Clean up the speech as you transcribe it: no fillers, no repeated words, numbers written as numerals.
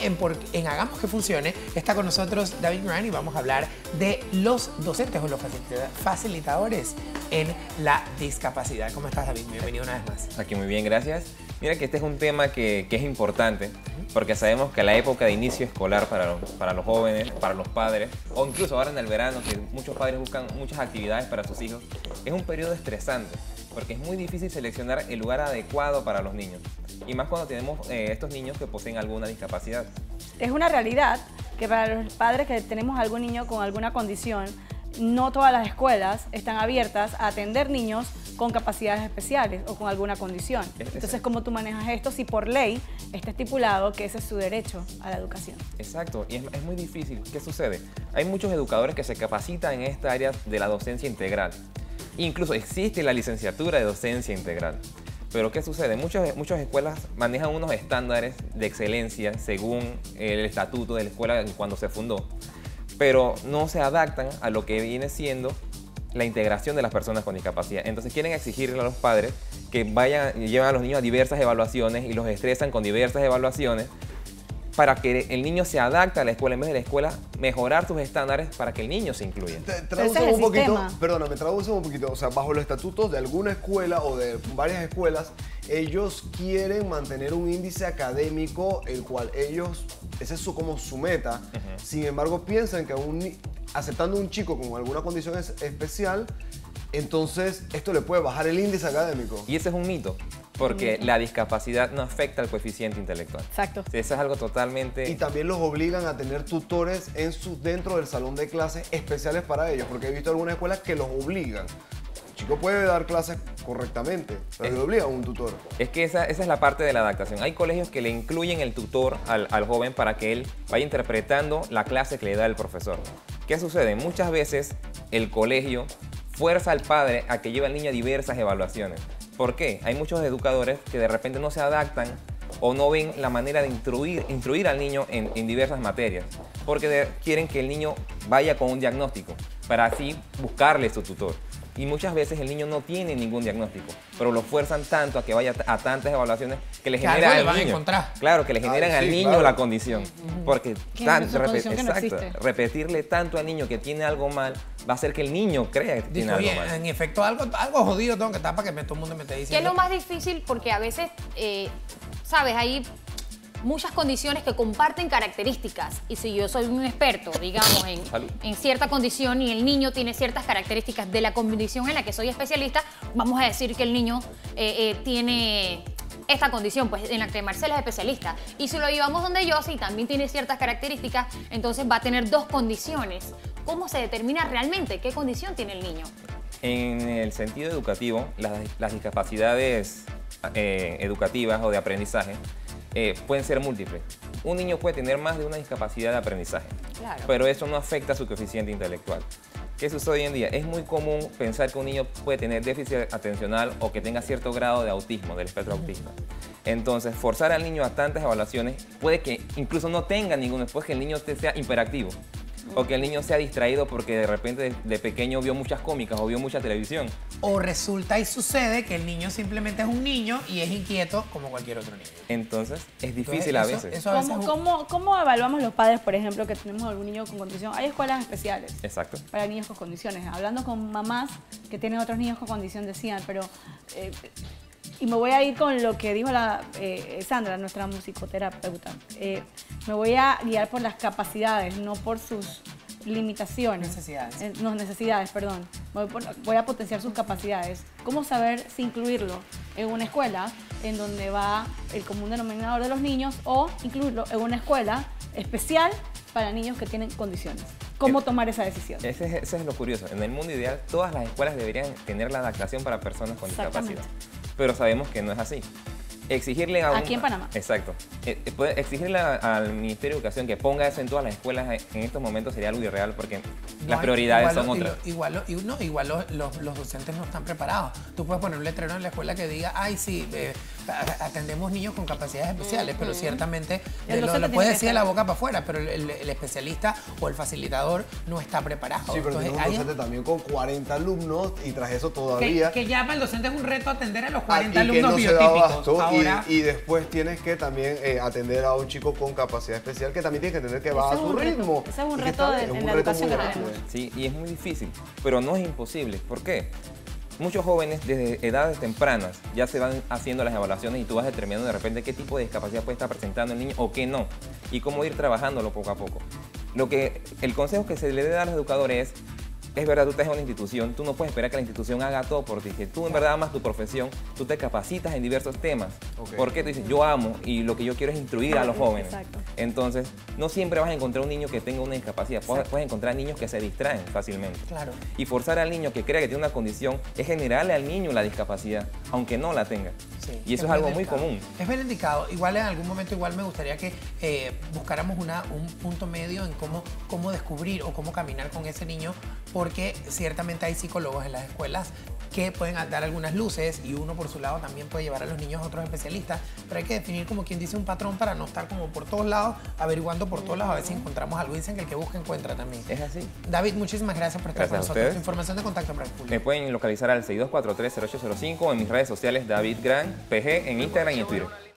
en Hagamos que Funcione está con nosotros David Grant y vamos a hablar de los docentes o los facilitadores en la discapacidad. ¿Cómo estás, David? Bienvenido una vez más. Aquí muy bien, gracias. Mira que este es un tema que es importante porque sabemos que la época de inicio escolar para los jóvenes, para los padres, o incluso ahora en el verano que muchos padres buscan muchas actividades para sus hijos, es un periodo estresante porque es muy difícil seleccionar el lugar adecuado para los niños. Y más cuando tenemos estos niños que poseen alguna discapacidad. Es una realidad que para los padres que tenemos algún niño con alguna condición, no todas las escuelas están abiertas a atender niños con capacidades especiales o con alguna condición. Entonces, ¿cómo tú manejas esto si por ley está estipulado que ese es su derecho a la educación? Exacto, y es muy difícil. ¿Qué sucede? Hay muchos educadores que se capacitan en esta área de la docencia integral. Incluso existe la licenciatura de docencia integral. Pero ¿qué sucede? Muchas escuelas manejan unos estándares de excelencia según el estatuto de la escuela cuando se fundó, pero no se adaptan a lo que viene siendo la integración de las personas con discapacidad. Entonces quieren exigirle a los padres que lleven a los niños a diversas evaluaciones y los estresan con diversas evaluaciones para que el niño se adapte a la escuela, en vez de la escuela mejorar sus estándares para que el niño se incluya. Traducimos un poquito, perdóname, traducimos un poquito, o sea, bajo los estatutos de alguna escuela o de varias escuelas, ellos quieren mantener un índice académico, el cual ellos, ese es como su meta. Sin embargo, piensan que aceptando un chico con alguna condición especial, entonces esto le puede bajar el índice académico. Y ese es un mito, porque la discapacidad no afecta al coeficiente intelectual. Exacto. Eso es algo totalmente... Y también los obligan a tener tutores dentro del salón de clases especiales para ellos, porque he visto algunas escuelas que los obligan. El chico puede dar clases correctamente, pero le obligan a un tutor. Es que esa es la parte de la adaptación. Hay colegios que le incluyen el tutor al joven para que él vaya interpretando la clase que le da el profesor. ¿Qué sucede? Muchas veces el colegio fuerza al padre a que lleve al niño a diversas evaluaciones. ¿Por qué? Hay muchos educadores que de repente no se adaptan o no ven la manera de instruir al niño en diversas materias, porque quieren que el niño vaya con un diagnóstico para así buscarle su tutor. Y muchas veces el niño no tiene ningún diagnóstico, pero lo fuerzan tanto a que vaya a tantas evaluaciones que le generan al niño. Claro, que le generan al niño la condición. Porque repetirle tanto al niño que tiene algo mal va a hacer que el niño crea que tiene algo mal. En efecto, algo jodido tengo que estar para que todo el mundo me esté diciendo. ¿Qué es lo más difícil? Porque a veces, ¿sabes? Hay muchas condiciones que comparten características, y si yo soy un experto, digamos, en cierta condición y el niño tiene ciertas características de la condición en la que soy especialista, vamos a decir que el niño tiene esta condición, pues en la que Marcela es especialista, y si lo llevamos donde yo, si también tiene ciertas características, entonces va a tener dos condiciones. ¿Cómo se determina realmente qué condición tiene el niño? En el sentido educativo, las discapacidades educativas o de aprendizaje pueden ser múltiples. Un niño puede tener más de una discapacidad de aprendizaje, pero eso no afecta su coeficiente intelectual. ¿Qué sucede hoy en día? Es muy común pensar que un niño puede tener déficit atencional o que tenga cierto grado de autismo, del espectro autista. Entonces, forzar al niño a tantas evaluaciones puede que incluso no tenga ninguno, después que el niño sea hiperactivo. O que el niño sea distraído porque de repente de pequeño vio muchas cómicas o vio mucha televisión. O resulta y sucede que el niño simplemente es un niño y es inquieto como cualquier otro niño. Entonces, es difícil a veces. ¿Cómo evaluamos los padres, por ejemplo, que tenemos algún niño con condición? Hay escuelas especiales. Exacto. Para niños con condiciones. Hablando con mamás que tienen otros niños con condición, decían, pero... y me voy a ir con lo que dijo Sandra, nuestra musicoterapeuta. Me voy a guiar por las capacidades, no por sus limitaciones. Necesidades, perdón. Voy a potenciar sus capacidades. ¿Cómo saber si incluirlo en una escuela en donde va el común denominador de los niños o incluirlo en una escuela especial para niños que tienen condiciones? ¿Cómo tomar esa decisión? Ese es lo curioso. En el mundo ideal, todas las escuelas deberían tener la adaptación para personas con discapacidad. Pero sabemos que no es así. Exigirle a Aquí en Panamá. Exacto. Exigirle al Ministerio de Educación que ponga eso en todas las escuelas en estos momentos sería algo irreal porque las prioridades son otras. Igual los docentes no están preparados. Tú puedes poner un letrero en la escuela que diga, ay, sí, atendemos niños con capacidades especiales, pero ciertamente El lo docente puedes tiene decir que de la ser. boca para afuera, pero el especialista o el facilitador no está preparado. Sí, pero Entonces, tenemos un docente también con 40 alumnos y tras eso todavía... que ya para el docente es un reto atender a los y 40 que alumnos no se da biotípicos. abasto, Ahora, y después tienes que también atender a un chico con capacidad especial que también tiene que entender que va a Ese es su un reto. ritmo. Ese es un Y que reto está bien, en es un la reto educación muy que grande. tenemos. Sí, y es muy difícil, pero no es imposible. ¿Por qué? Muchos jóvenes desde edades tempranas ya se van haciendo las evaluaciones y tú vas determinando de repente qué tipo de discapacidad puede estar presentando el niño o qué no, y cómo ir trabajándolo poco a poco. El consejo que se le debe dar a los educadores es verdad, tú estás en una institución, tú no puedes esperar que la institución haga todo por ti, que tú en verdad amas tu profesión, tú te capacitas en diversos temas. Ok. Porque tú dices, yo amo y lo que yo quiero es instruir a los jóvenes. Exacto. Entonces, no siempre vas a encontrar un niño que tenga una discapacidad, puedes encontrar niños que se distraen fácilmente. claro. Y forzar al niño que crea que tiene una condición es generarle al niño la discapacidad, aunque no la tenga. Sí, Y eso es bien algo muy delicado. común. Es bien indicado. Igual en algún momento igual me gustaría que buscáramos un punto medio en cómo descubrir o cómo caminar con ese niño, porque ciertamente hay psicólogos en las escuelas que pueden dar algunas luces y uno por su lado también puede llevar a los niños a otros especialistas, pero hay que definir como quien dice un patrón para no estar como por todos lados, averiguando por todos lados, a ver si encontramos algo. Dicen que el que busca encuentra también. Es así. David, muchísimas gracias por estar Gracias a con nosotros. ustedes. Información de contacto para el público. Me pueden localizar al 6243-0805 en mis redes sociales David Gran PG en Instagram y en Twitter.